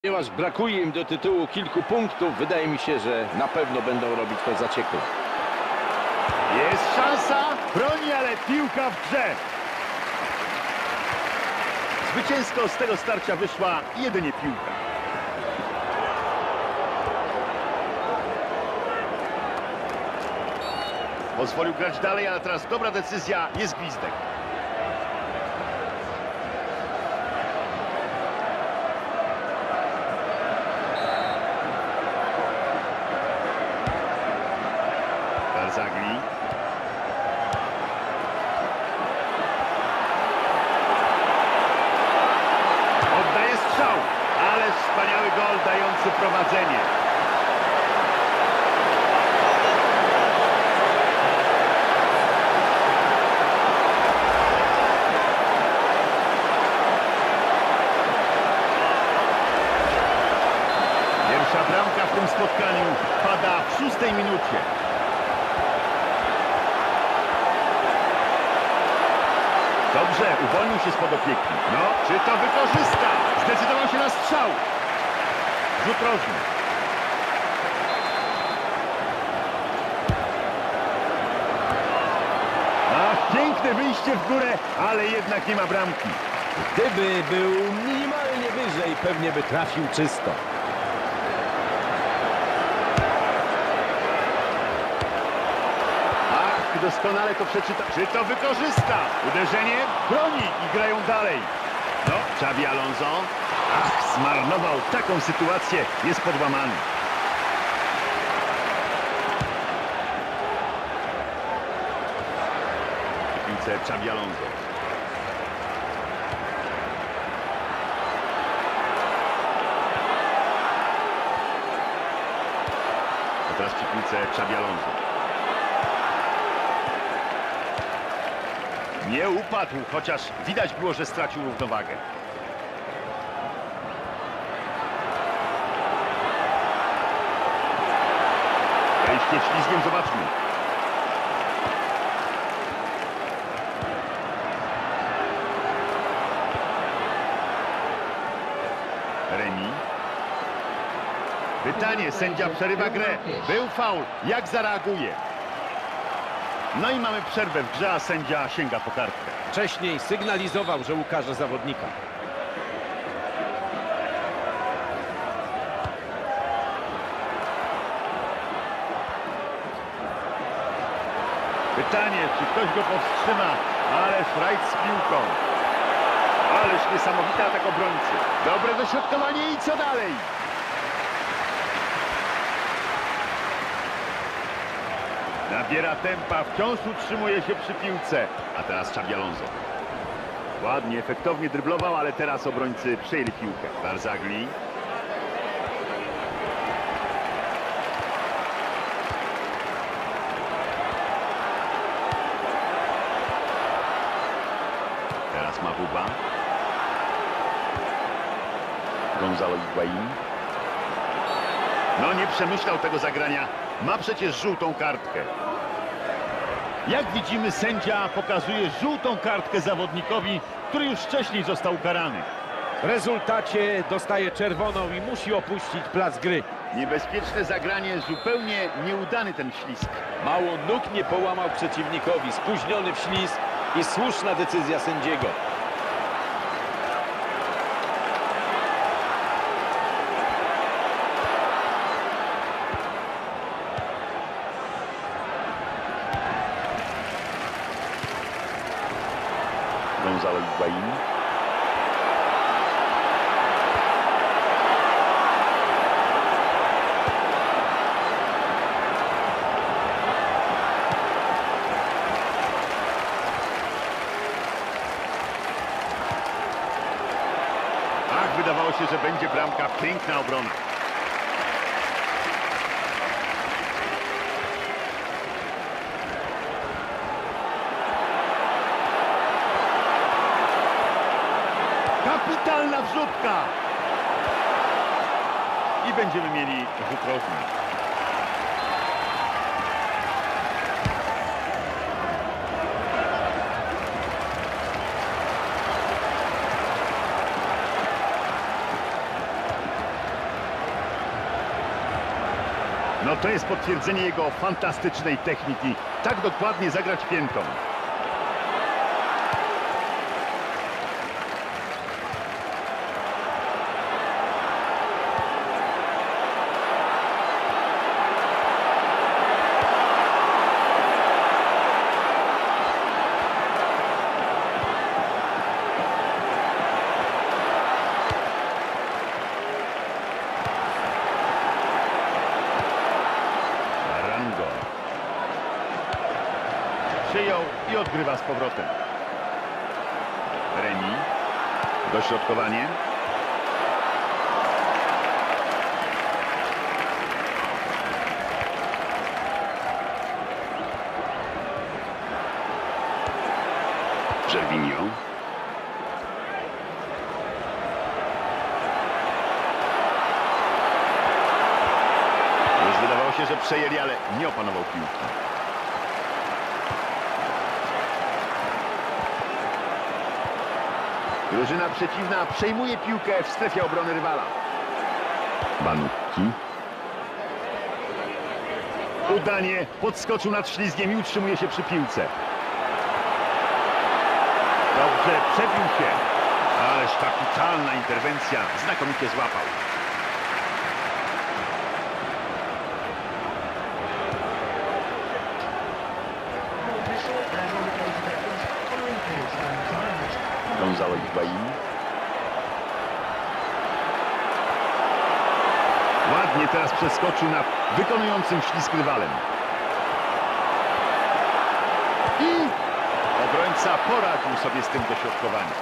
Ponieważ brakuje im do tytułu kilku punktów, wydaje mi się, że na pewno będą robić to zaciekle. Jest szansa, broni, ale piłka w grze. Zwycięsko z tego starcia wyszła jedynie piłka. Pozwolił grać dalej, ale teraz dobra decyzja, jest gwizdek. Barzagli. Oddaje strzał, ale wspaniały gol dający prowadzenie. Pierwsza bramka w tym spotkaniu pada w 6. minucie. Dobrze, uwolnił się spod opieki. No, czy to wykorzysta? Zdecydował się na strzał. Rzut rożny. Ach, piękne wyjście w górę, ale jednak nie ma bramki. Gdyby był minimalnie wyżej, pewnie by trafił czysto. Doskonale to przeczyta. Czy to wykorzysta? Uderzenie, broni i grają dalej. No, Xabi Alonso. Ach, zmarnował taką sytuację. Jest podłamany. W piłce Xabi Alonso. A teraz przy piłce Xabi Alonso. Nie upadł, chociaż widać było, że stracił równowagę. Wejście ślizgiem, zobaczmy. Remi. Pytanie, sędzia przerywa grę. Był faul, jak zareaguje? No i mamy przerwę w grze, a sędzia sięga po kartkę. Wcześniej sygnalizował, że ukaże zawodnika. Pytanie, czy ktoś go powstrzyma? Ależ rajd z piłką. Ależ niesamowity atak obrońcy. Dobre dośrodkowanie i co dalej? Nabiera tempa, wciąż utrzymuje się przy piłce. A teraz Xabi Alonso. Ładnie, efektownie dryblował, ale teraz obrońcy przejęli piłkę. Barzagli. Teraz Mabuba. Gonzalo Higuaín. No nie przemyślał tego zagrania. Ma przecież żółtą kartkę. Jak widzimy, sędzia pokazuje żółtą kartkę zawodnikowi, który już wcześniej został ukarany. W rezultacie dostaje czerwoną i musi opuścić plac gry. Niebezpieczne zagranie, zupełnie nieudany ten ślizg. Mało nóg nie połamał przeciwnikowi, spóźniony w ślizg i słuszna decyzja sędziego. Gonzalo Higuaín. Ach, wydawało się, że będzie bramka. Piękna obrona. Kapitalna wrzutka! I będziemy mieli rzut rożny. No to jest potwierdzenie jego fantastycznej techniki. Tak dokładnie zagrać piętą. Przyjął i odgrywa z powrotem. Remi. Dośrodkowanie. Gervinho. Już wydawało się, że przejęli, ale nie opanował piłki. Drużyna przeciwna przejmuje piłkę w strefie obrony rywala. Banucki. Udanie, podskoczył nad ślizgiem i utrzymuje się przy piłce. Dobrze, przebił się. Ależ kapitalna interwencja. Znakomicie złapał. Gonzalo Higuaín. Ładnie teraz przeskoczył nad wykonującym ślizg rywalem. I obrońca poradził sobie z tym dośrodkowaniem.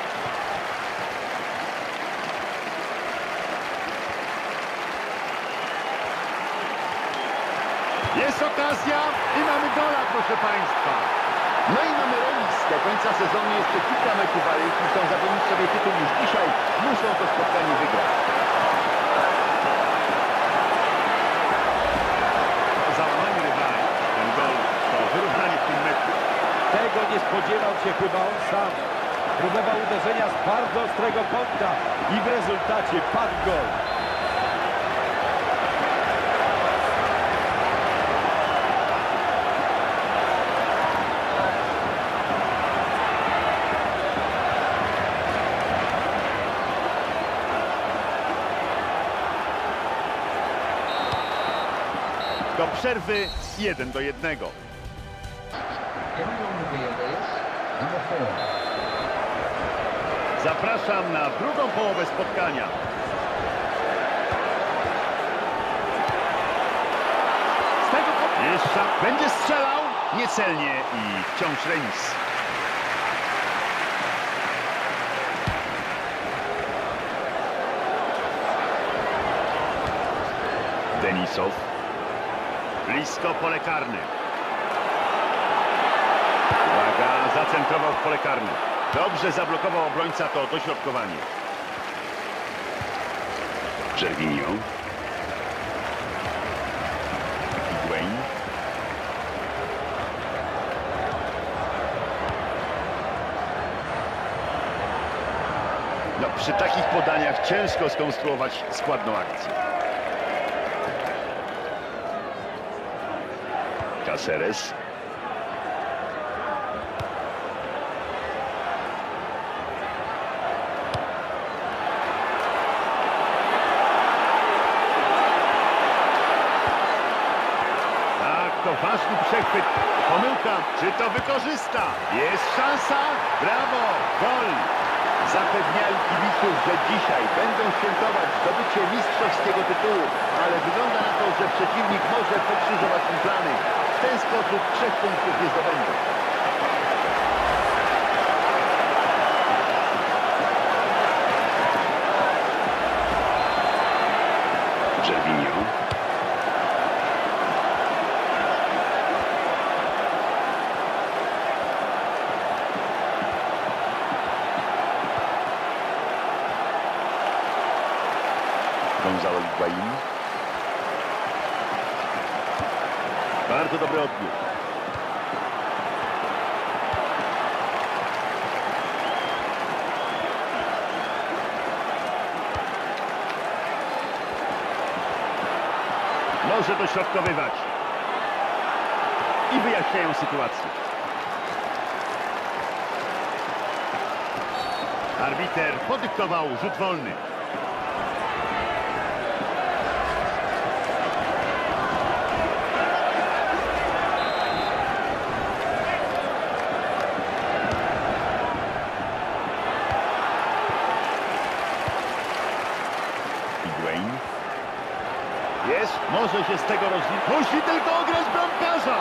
Jest okazja i mamy gola, proszę Państwa. No i mamy remis. Do końca sezonu jeszcze kilka meczów, ale jeśli chcą zapewnić sobie tytuł już dzisiaj, muszą to spotkanie wygrać. Załamanie rywali. Ten gol to wyrównanie w tym meczu. Tego nie spodziewał się chyba on sam. Próbował uderzenia z bardzo ostrego kąta i w rezultacie padł gol. Do przerwy 1-1. Zapraszam na drugą połowę spotkania. Z tego jeszcze będzie strzelał niecelnie i wciąż remis. Denisow. Blisko pole karne. Uwaga, zacentrował w pole karne. Dobrze zablokował obrońca to dośrodkowanie. Gervinho. Higuaín. No, przy takich podaniach ciężko skonstruować składną akcję. Cáceres. Tak, to ważny przechwyt. Pomyłka, czy to wykorzysta? Jest szansa. Brawo, gol. Zapewniali kibiców, że dzisiaj będą świętować zdobycie mistrzowskiego tytułu, ale wygląda na to, że przeciwnik może pokrzyżować im plany. W ten sposób 3 punktów nie zdobędą. Gervinho. Gonzalo Higuaín. Bardzo dobry odbiór. Może dośrodkowywać. I wyjaśniają sytuację. Arbiter podyktował rzut wolny. Jest, może się z tego rozliczyć. Musi tylko ograć bramkarza.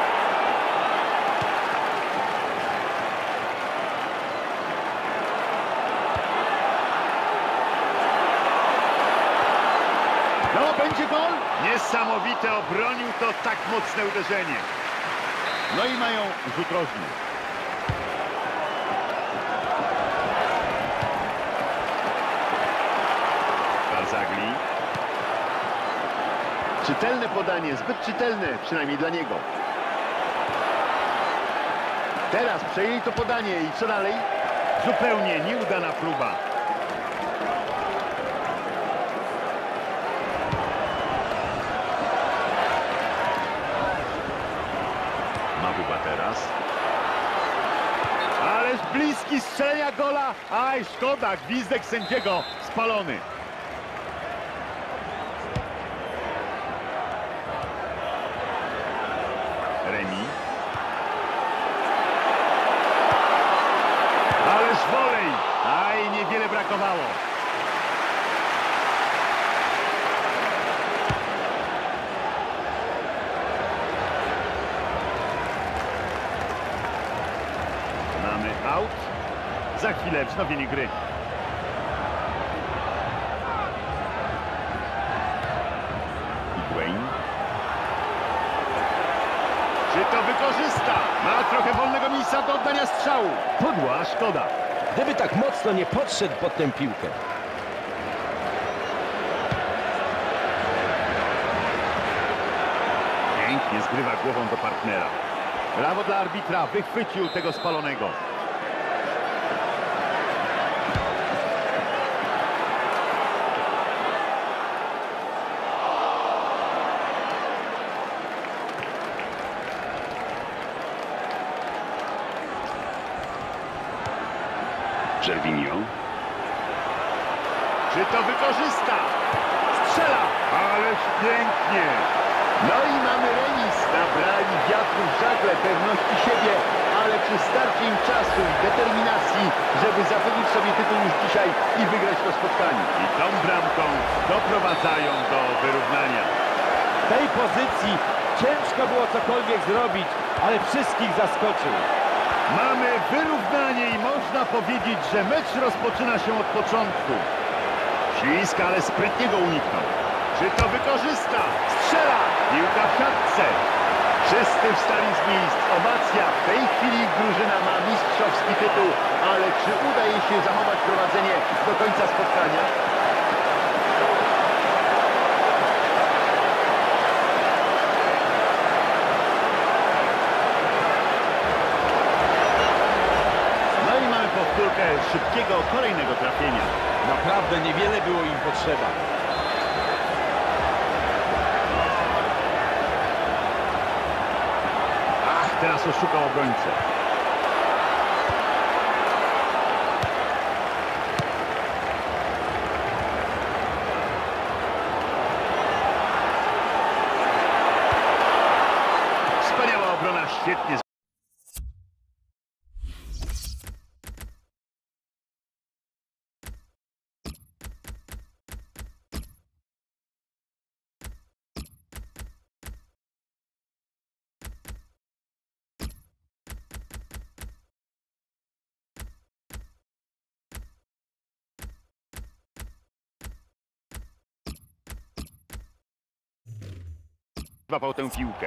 No, będzie gol. Niesamowite, obronił to tak mocne uderzenie. No i mają rzut rożny. Barzagli. Czytelne podanie, zbyt czytelne, przynajmniej dla niego. Teraz przejęli to podanie i co dalej? Zupełnie nieudana próba. Mabuba teraz. Ależ bliski strzelenia gola. Aj, szkoda, gwizdek sędziego spalony. Remi. Ależ wolej! Aj, niewiele brakowało. Mamy out. Za chwilę wznowienie gry. Higuain. Czy to wykorzysta? Ma trochę wolnego miejsca do oddania strzału. Podła, szkoda. Gdyby tak mocno nie podszedł pod tę piłkę. Pięknie zgrywa głową do partnera. Brawo dla arbitra, wychwycił tego spalonego. Gervinho. Czy to wykorzysta? Strzela! Ależ pięknie! No i mamy remis. Nabrali wiatru w żagle, pewności siebie, ale czy starczy im czasu i determinacji, żeby zapewnić sobie tytuł już dzisiaj i wygrać to spotkanie? I tą bramką doprowadzają do wyrównania. W tej pozycji ciężko było cokolwiek zrobić, ale wszystkich zaskoczył. Mamy wyrównanie i można powiedzieć, że mecz rozpoczyna się od początku. Ślisk, ale sprytnie go uniknął. Czy to wykorzysta? Strzela! Piłka w siatce. Wszyscy wstali z miejsc. Owacja. W tej chwili drużyna ma mistrzowski tytuł, ale czy uda jej się zachować prowadzenie do końca spotkania? Powtórkę szybkiego, kolejnego trafienia. Naprawdę niewiele było im potrzeba. Ach, teraz oszukał obrońcę. Wspaniała obrona, świetnie. Złapał tę piłkę.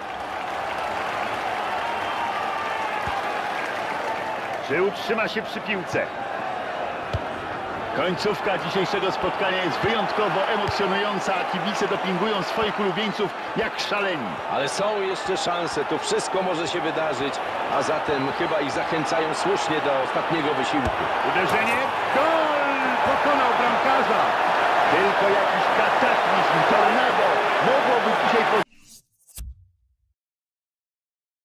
Czy utrzyma się przy piłce? Końcówka dzisiejszego spotkania jest wyjątkowo emocjonująca. Kibice dopingują swoich ulubieńców jak szaleni. Ale są jeszcze szanse, tu wszystko może się wydarzyć, a zatem chyba ich zachęcają słusznie do ostatniego wysiłku. Uderzenie, gol! Pokonał bramkarza. Tylko jakiś